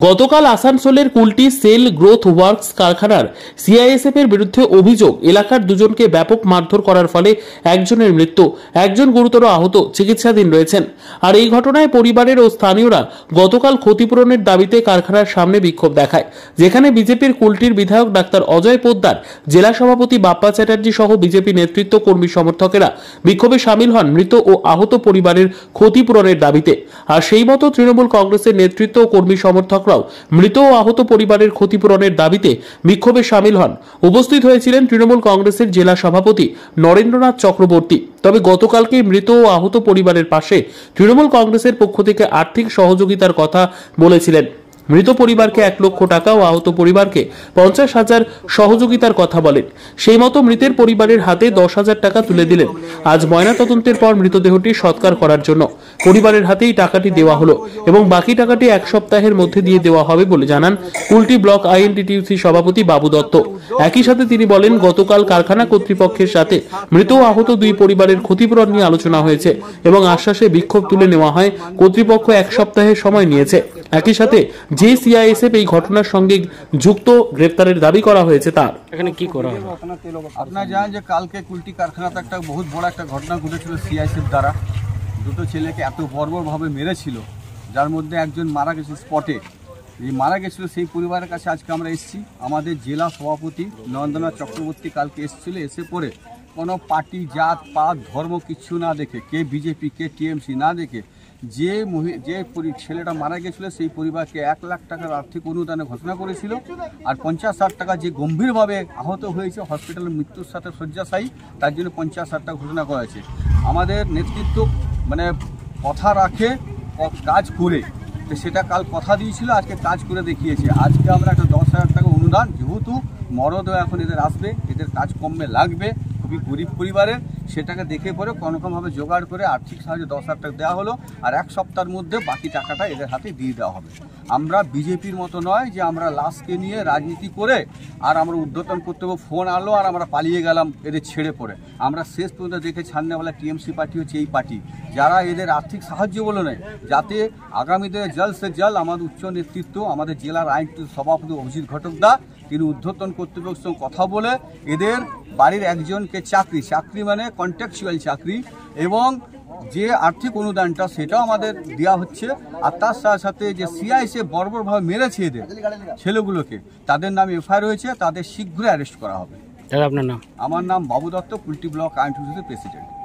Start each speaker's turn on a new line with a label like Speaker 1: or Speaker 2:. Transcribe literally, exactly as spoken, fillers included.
Speaker 1: গতকাল আসানসোলের Kulti SAIL growth works কারখানার সিআইএসএফ এর বিরুদ্ধে অভিযোগ, এলাকার দুজনকে ব্যাপক মারধর করার ফলে একজনের মৃত্যু, একজন গুরুতর আহত, চিকিৎসাধীন রয়েছেন। আর এই ঘটনায় পরিবারের ও স্থানীয়রা গতকাল ক্ষতিপূরণের দাবিতে কারখানার সামনে বিক্ষোভ দেখায়, যেখানে বিজেপির কুলটির বিধায়ক ডাক্তার অজয় পোদ্দার, জেলা সভাপতি বাপ্পা চ্যাটার্জি সহ বিজেপি নেতৃত্ব, কর্মী সমর্থকেরা বিক্ষোভে সামিল হন মৃত ও আহত পরিবারের ক্ষতিপূরণের দাবিতে। আর সেই মতো তৃণমূল কংগ্রেসের নেতৃত্ব ও কর্মী সমর্থক মৃত ও আহত পরিবারের ক্ষতিপূরণের দাবিতে বিক্ষোভে সামিল হন। উপস্থিত হয়েছিলেন তৃণমূল কংগ্রেসের জেলা সভাপতি নরেন্দ্রনাথ চক্রবর্তী। তবে গতকালকে মৃত ও আহত পরিবারের পাশে তৃণমূল কংগ্রেসের পক্ষ থেকে আর্থিক সহযোগিতার কথা বলেছিলেন। মৃত পরিবারকে এক লক্ষ টাকা ও আহত পরিবারকে পঞ্চাশ হাজার সহযোগিতার কথা বলেন। সেই মতো মৃতের পরিবারের হাতে দশ হাজার টাকা তুলে দিলেন। আজ ময়নাতদন্তের পর মৃতদেহটি সৎকার করার জন্য পরিবারের হাতেই টাকাটি দেওয়া হলো এবং বাকি টাকাটি এক সপ্তাহের মধ্যে দিয়ে দেওয়া হবে বলে জানান কুলটি ব্লক আইএনটিটিউসি সভাপতি বাবু দত্ত। একই সাথে তিনি বলেন, গতকাল কারখানা কর্তৃপক্ষের সাথে মৃত ও আহত দুই পরিবারের ক্ষতিপূরণ নিয়ে আলোচনা হয়েছে এবং আশ্বাসে বিক্ষোভ তুলে নেওয়া হয়। কর্তৃপক্ষ এক সপ্তাহের সময় নিয়েছে। একই সাথে যে সিআইএসএফ এই ঘটনার সঙ্গে যুক্ত গ্রেপ্তারের দাবি করা হয়েছে তার। এখানে কি করা হবে?
Speaker 2: আপনারা জানেন যে কালকে কুলটি কারখানাতে একটা বহুত বড় একটা ঘটনা ঘটেছিল সিআইএসএফ দ্বারা। দুটো ছেলেকে এত বর্বরভাবে মেরেছিল, যার মধ্যে একজন মারা গেছে স্পটে। এই মারা গেছিল সেই পরিবারের কাছে আজকে আমরা এসেছি। আমাদের জেলা সভাপতি নরেন্দ্রনাথ চক্রবর্তী কালকে এসেছিল। এসে পরে কোনো পার্টি, জাত, পাত, ধর্ম কিচ্ছু না দেখে, কে বিজেপি কে টিএমসি না দেখে, যে যে ছেলেটা মারা গেছিলো সেই পরিবারকে এক লাখ টাকার আর্থিক অনুদানে ঘোষণা করেছিল। আর পঞ্চাশ হাজার টাকা যে গম্ভীরভাবে আহত হয়েছে, হসপিটালের মৃত্যুর সাথে শয্যাশায়ী, তার জন্য পঞ্চাশ হাজার টাকা ঘোষণা করা হয়েছে। আমাদের নেতৃত্ব মানে কথা রাখে, কাজ করে, তো সেটা কাল কথা দিয়েছিল, আজকে কাজ করে দেখিয়েছে। আজকে আমরা একটা দশ হাজার টাকা অনুদান, যেহেতু মরদেহ এখন এদের আসবে, এদের কাজ কমে লাগবে, খুবই গরিব পরিবারের, সেটাকে দেখে পরে কোনোরকমভাবে জোগাড় করে আর্থিক সাহায্য দশ হাজার টাকা দেওয়া হলো। আর এক সপ্তাহের মধ্যে বাকি টাকাটা এদের হাতে দিয়ে দেওয়া হবে। আমরা বিজেপির মতো নয় যে আমরা লাশকে নিয়ে রাজনীতি করে আর আমরা উদ্বোধন করতে হবে, ফোন আনলো আর আমরা পালিয়ে গেলাম এদের ছেড়ে পড়ে। আমরা শেষ পর্যন্ত দেখে ছাড়নেওয়ালা টিএমসি পার্টি হচ্ছে এই পার্টি, যারা এদের আর্থিক সাহায্য বলে নেয়, যাতে আগামীতে জল সে জল আমাদের উচ্চ নেতৃত্ব, আমাদের জেলার আইন সভাপতি অভিজিৎ ঘটকদা, তিনি উদ্বোধন কর্তৃপক্ষের সঙ্গে কথা বলে এদের বাড়ির একজনকে চাকরি চাকরি মানে কন্ট্রাকচুয়াল চাকরি এবং যে আর্থিক অনুদানটা সেটাও আমাদের দেওয়া হচ্ছে। আর তার সাথে সাথে যে সিআইএসএফ বর্বরভাবে মেরেছে এদের ছেলেগুলোকে, তাদের নামে এফআইআর হয়েছে, তাদের শীঘ্রই অ্যারেস্ট করা হবে।
Speaker 1: আপনার নাম?
Speaker 2: আমার নাম বাবু দত্ত, কুলটি ব্লক আইনটিটিউসির প্রেসিডেন্ট।